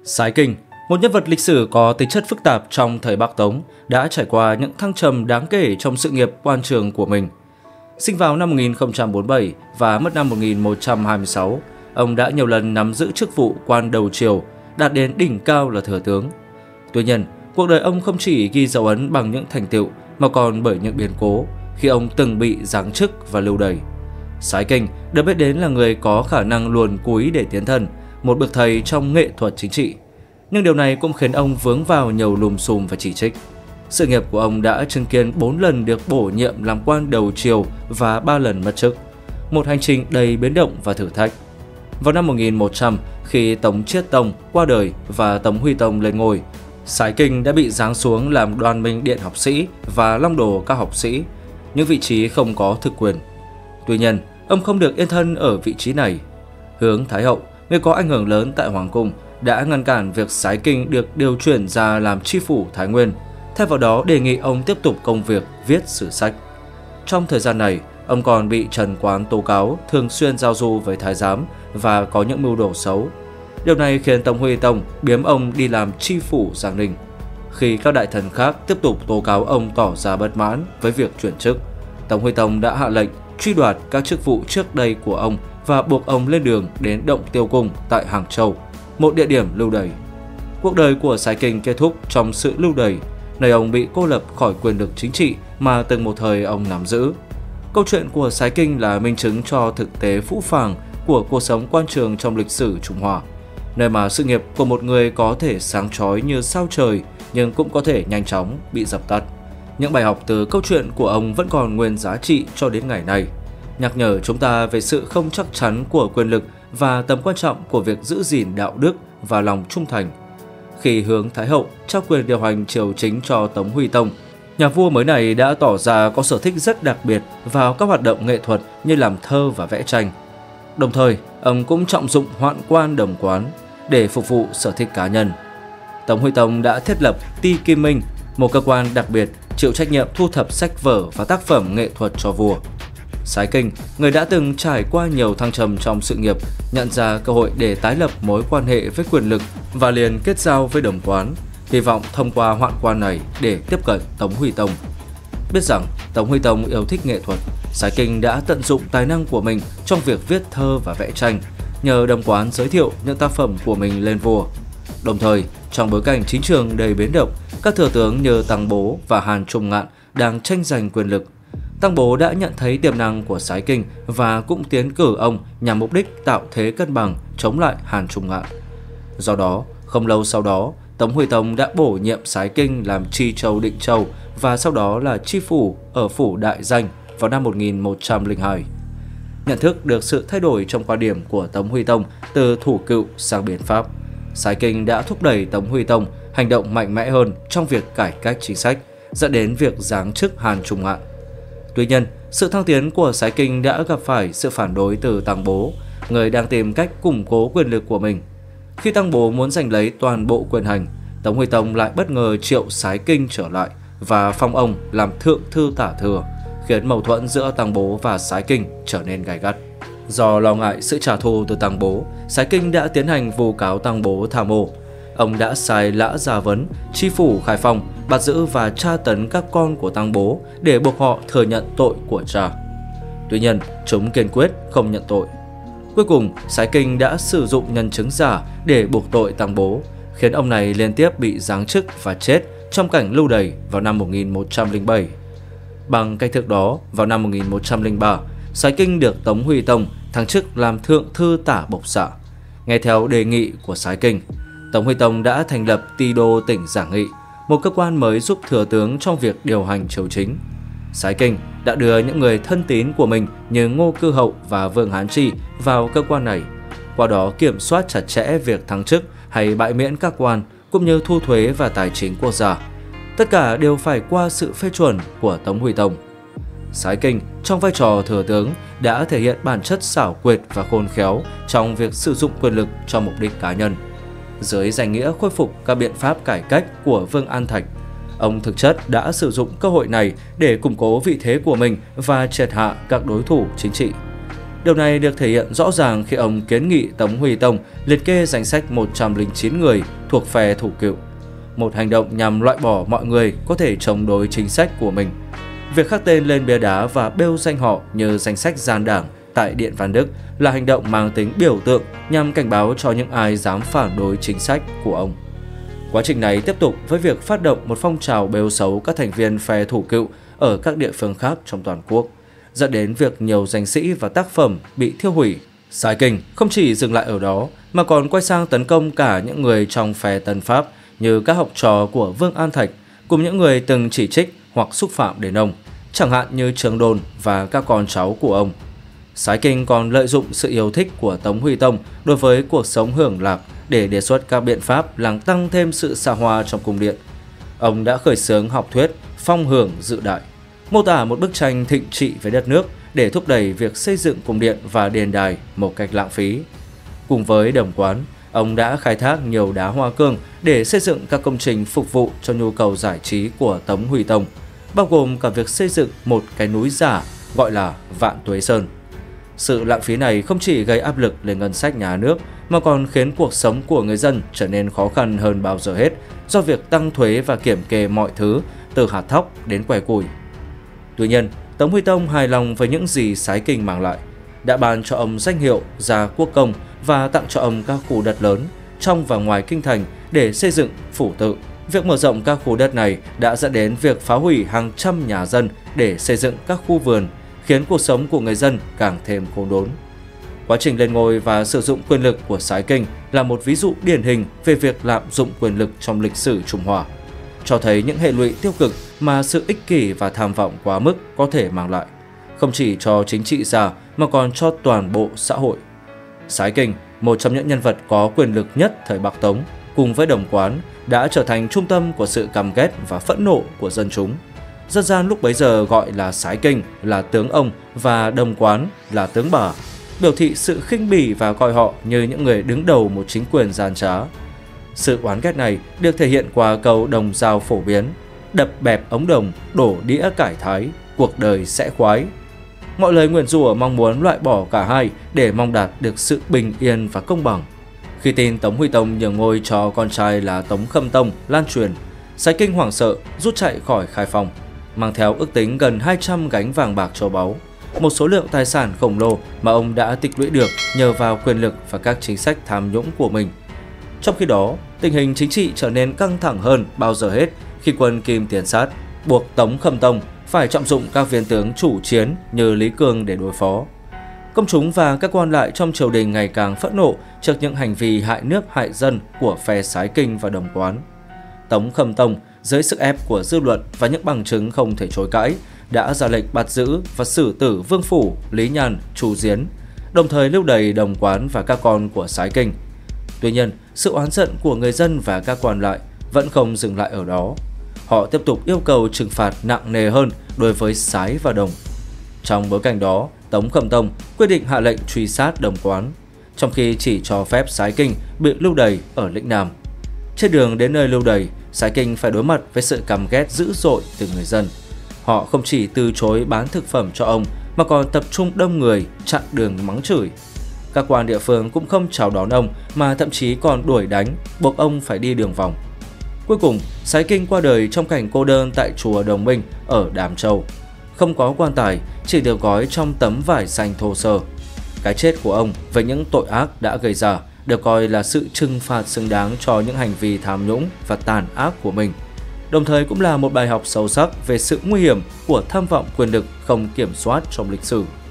Sái Kinh, một nhân vật lịch sử có tính chất phức tạp trong thời Bắc Tống, đã trải qua những thăng trầm đáng kể trong sự nghiệp quan trường của mình. Sinh vào năm 1047 và mất năm 1126, ông đã nhiều lần nắm giữ chức vụ quan đầu triều, đạt đến đỉnh cao là thừa tướng. Tuy nhiên, cuộc đời ông không chỉ ghi dấu ấn bằng những thành tựu mà còn bởi những biến cố khi ông từng bị giáng chức và lưu đày. Sái Kinh được biết đến là người có khả năng luồn cúi để tiến thân, một bậc thầy trong nghệ thuật chính trị. Nhưng điều này cũng khiến ông vướng vào nhiều lùm xùm và chỉ trích. Sự nghiệp của ông đã chứng kiến 4 lần được bổ nhiệm làm quan đầu triều và 3 lần mất chức. Một hành trình đầy biến động và thử thách. Vào năm 1100, khi Tống Chiết Tông qua đời và Tống Huy Tông lên ngôi, Sái Kinh đã bị giáng xuống làm Đoan Minh Điện học sĩ và Long Đồ các học sĩ, những vị trí không có thực quyền. Tuy nhiên, ông không được yên thân ở vị trí này. Hướng Thái Hậu, người có ảnh hưởng lớn tại Hoàng cung, đã ngăn cản việc Sái Kinh được điều chuyển ra làm tri phủ Thái Nguyên, thay vào đó đề nghị ông tiếp tục công việc viết sử sách. Trong thời gian này, ông còn bị Trần Quán tố cáo thường xuyên giao du với thái giám và có những mưu đồ xấu. Điều này khiến Tống Huy Tông biếm ông đi làm tri phủ Giang Ninh. Khi các đại thần khác tiếp tục tố cáo ông tỏ ra bất mãn với việc chuyển chức, Tống Huy Tông đã hạ lệnh truy đoạt các chức vụ trước đây của ông và buộc ông lên đường đến Động Tiêu Cung tại Hàng Châu, một địa điểm lưu đày. Cuộc đời của Sái Kinh kết thúc trong sự lưu đày, nơi ông bị cô lập khỏi quyền lực chính trị mà từng một thời ông nắm giữ. Câu chuyện của Sái Kinh là minh chứng cho thực tế phũ phàng của cuộc sống quan trường trong lịch sử Trung Hoa, nơi mà sự nghiệp của một người có thể sáng chói như sao trời nhưng cũng có thể nhanh chóng bị dập tắt. Những bài học từ câu chuyện của ông vẫn còn nguyên giá trị cho đến ngày nay, nhắc nhở chúng ta về sự không chắc chắn của quyền lực và tầm quan trọng của việc giữ gìn đạo đức và lòng trung thành. Khi Hướng Thái Hậu trao quyền điều hành triều chính cho Tống Huy Tông, nhà vua mới này đã tỏ ra có sở thích rất đặc biệt vào các hoạt động nghệ thuật như làm thơ và vẽ tranh. Đồng thời, ông cũng trọng dụng hoạn quan đồng quán để phục vụ sở thích cá nhân. Tống Huy Tông đã thiết lập Ti Kim Minh, một cơ quan đặc biệt chịu trách nhiệm thu thập sách vở và tác phẩm nghệ thuật cho vua. Sái Kinh, người đã từng trải qua nhiều thăng trầm trong sự nghiệp, nhận ra cơ hội để tái lập mối quan hệ với quyền lực và liền kết giao với đồng quán, hy vọng thông qua hoạn quan này để tiếp cận Tống Huy Tông. Biết rằng Tống Huy Tông yêu thích nghệ thuật, Sái Kinh đã tận dụng tài năng của mình trong việc viết thơ và vẽ tranh, nhờ đồng quán giới thiệu những tác phẩm của mình lên vua. Đồng thời, trong bối cảnh chính trường đầy biến động, các thừa tướng như Tăng Bố và Hàn Trung Ngạn đang tranh giành quyền lực. Tăng Bố đã nhận thấy tiềm năng của Sái Kinh và cũng tiến cử ông nhằm mục đích tạo thế cân bằng chống lại Hàn Trung Ngạn. Do đó, không lâu sau đó, Tống Huy Tông đã bổ nhiệm Sái Kinh làm tri châu Định Châu và sau đó là tri phủ ở phủ Đại Danh vào năm 1102. Nhận thức được sự thay đổi trong quan điểm của Tống Huy Tông từ thủ cựu sang biến pháp, Sái Kinh đã thúc đẩy Tống Huy Tông hành động mạnh mẽ hơn trong việc cải cách chính sách, dẫn đến việc giáng chức Hàn Trung Ngạn. Tuy nhiên, sự thăng tiến của Sái Kinh đã gặp phải sự phản đối từ Tăng Bố, người đang tìm cách củng cố quyền lực của mình. Khi Tăng Bố muốn giành lấy toàn bộ quyền hành, Tống Huy Tông lại bất ngờ triệu Sái Kinh trở lại và phong ông làm thượng thư tả thừa, khiến mâu thuẫn giữa Tăng Bố và Sái Kinh trở nên gay gắt. Do lo ngại sự trả thù từ Tăng Bố, Sái Kinh đã tiến hành vu cáo Tăng Bố tham ô. Ông đã sai Lã Gia Vấn, tri phủ Khai Phong, bắt giữ và tra tấn các con của Tăng Bố để buộc họ thừa nhận tội của cha. Tuy nhiên, chúng kiên quyết không nhận tội. Cuối cùng, Sái Kinh đã sử dụng nhân chứng giả để buộc tội Tăng Bố, khiến ông này liên tiếp bị giáng chức và chết trong cảnh lưu đày vào năm 1107. Bằng cách thức đó, vào năm 1103, Sái Kinh được Tống Huy Tông thăng chức làm thượng thư tả bộc xạ. Nghe theo đề nghị của Sái Kinh, Tống Huy Tông đã thành lập Ti Đô tỉnh Giảng Nghị, một cơ quan mới giúp thừa tướng trong việc điều hành triều chính. Sái Kinh đã đưa những người thân tín của mình như Ngô Cư Hậu và Vương Hán Tri vào cơ quan này, qua đó kiểm soát chặt chẽ việc thăng chức hay bãi miễn các quan, cũng như thu thuế và tài chính quốc gia. Tất cả đều phải qua sự phê chuẩn của Tống Huy Tông. Sái Kinh trong vai trò thừa tướng đã thể hiện bản chất xảo quyệt và khôn khéo trong việc sử dụng quyền lực cho mục đích cá nhân. Dưới danh nghĩa khôi phục các biện pháp cải cách của Vương An Thạch, ông thực chất đã sử dụng cơ hội này để củng cố vị thế của mình và triệt hạ các đối thủ chính trị. Điều này được thể hiện rõ ràng khi ông kiến nghị Tống Huy Tông liệt kê danh sách 109 người thuộc phe thủ cựu, một hành động nhằm loại bỏ mọi người có thể chống đối chính sách của mình. Việc khắc tên lên bia đá và bêu danh họ như danh sách gian đảng tại Điện Văn Đức là hành động mang tính biểu tượng nhằm cảnh báo cho những ai dám phản đối chính sách của ông. Quá trình này tiếp tục với việc phát động một phong trào bêu xấu các thành viên phe thủ cựu ở các địa phương khác trong toàn quốc, dẫn đến việc nhiều danh sĩ và tác phẩm bị thiêu hủy. Sái Kinh không chỉ dừng lại ở đó mà còn quay sang tấn công cả những người trong phe Tân Pháp như các học trò của Vương An Thạch cùng những người từng chỉ trích hoặc xúc phạm đến ông, chẳng hạn như Trường Đôn và các con cháu của ông. Sái Kinh còn lợi dụng sự yêu thích của Tống Huy Tông đối với cuộc sống hưởng lạc để đề xuất các biện pháp làm tăng thêm sự xa hoa trong cung điện. Ông đã khởi xướng học thuyết phong hưởng dự đại, mô tả một bức tranh thịnh trị với đất nước để thúc đẩy việc xây dựng cung điện và đền đài một cách lãng phí. Cùng với Đồng Quán, ông đã khai thác nhiều đá hoa cương để xây dựng các công trình phục vụ cho nhu cầu giải trí của Tống Huy Tông, bao gồm cả việc xây dựng một cái núi giả gọi là Vạn Tuế Sơn. Sự lãng phí này không chỉ gây áp lực lên ngân sách nhà nước mà còn khiến cuộc sống của người dân trở nên khó khăn hơn bao giờ hết do việc tăng thuế và kiểm kê mọi thứ từ hạt thóc đến que củi. Tuy nhiên, Tống Huy Tông hài lòng với những gì Sái Kinh mang lại, đã ban cho ông danh hiệu Gia Quốc Công và tặng cho ông các khu đất lớn trong và ngoài kinh thành để xây dựng phủ tự. Việc mở rộng các khu đất này đã dẫn đến việc phá hủy hàng trăm nhà dân để xây dựng các khu vườn, khiến cuộc sống của người dân càng thêm khốn đốn. Quá trình lên ngôi và sử dụng quyền lực của Sái Kinh là một ví dụ điển hình về việc lạm dụng quyền lực trong lịch sử Trung Hoa, cho thấy những hệ lụy tiêu cực mà sự ích kỷ và tham vọng quá mức có thể mang lại, không chỉ cho chính trị gia mà còn cho toàn bộ xã hội. Sái Kinh, một trong những nhân vật có quyền lực nhất thời Bắc Tống, cùng với Đồng Quán, đã trở thành trung tâm của sự căm ghét và phẫn nộ của dân chúng. Dân gian lúc bấy giờ gọi là Sái Kinh là tướng ông và Đồng Quán là tướng bà, biểu thị sự khinh bỉ và coi họ như những người đứng đầu một chính quyền gian trá. Sự oán ghét này được thể hiện qua câu đồng dao phổ biến: đập bẹp ống đồng, đổ đĩa cải thái, cuộc đời sẽ khoái. Mọi lời nguyền rủa mong muốn loại bỏ cả hai để mong đạt được sự bình yên và công bằng. Khi tin Tống Huy Tông nhường ngôi cho con trai là Tống Khâm Tông lan truyền, Sái Kinh hoảng sợ rút chạy khỏi Khai Phong, mang theo ước tính gần 200 gánh vàng bạc châu báu, một số lượng tài sản khổng lồ mà ông đã tích lũy được nhờ vào quyền lực và các chính sách tham nhũng của mình. Trong khi đó, tình hình chính trị trở nên căng thẳng hơn bao giờ hết khi quân Kim Tiến Sát buộc Tống Khâm Tông phải trọng dụng các viên tướng chủ chiến như Lý Cương để đối phó. Công chúng và các quan lại trong triều đình ngày càng phẫn nộ trước những hành vi hại nước hại dân của phe Sái Kinh và Đồng Quán. Tống Khâm Tông dưới sức ép của dư luận và những bằng chứng không thể chối cãi đã ra lệnh bắt giữ và xử tử Vương Phủ, Lý Nhàn, Chu Diến, đồng thời lưu đày Đồng Quán và các con của Sái Kinh. Tuy nhiên, sự oán giận của người dân và các quan lại vẫn không dừng lại ở đó. Họ tiếp tục yêu cầu trừng phạt nặng nề hơn đối với Sái và Đồng. Trong bối cảnh đó, Tống Khâm Tông quyết định hạ lệnh truy sát Đồng Quán, trong khi chỉ cho phép Sái Kinh bị lưu đày ở lĩnh Nam. Trên đường đến nơi lưu đày, Sái Kinh phải đối mặt với sự căm ghét dữ dội từ người dân. Họ không chỉ từ chối bán thực phẩm cho ông mà còn tập trung đông người chặn đường mắng chửi. Các quan địa phương cũng không chào đón ông mà thậm chí còn đuổi đánh, buộc ông phải đi đường vòng. Cuối cùng, Sái Kinh qua đời trong cảnh cô đơn tại chùa Đồng Minh ở Đàm Châu. Không có quan tài, chỉ được gói trong tấm vải xanh thô sơ. Cái chết của ông với những tội ác đã gây ra được coi là sự trừng phạt xứng đáng cho những hành vi tham nhũng và tàn ác của mình, đồng thời cũng là một bài học sâu sắc về sự nguy hiểm của tham vọng quyền lực không kiểm soát trong lịch sử.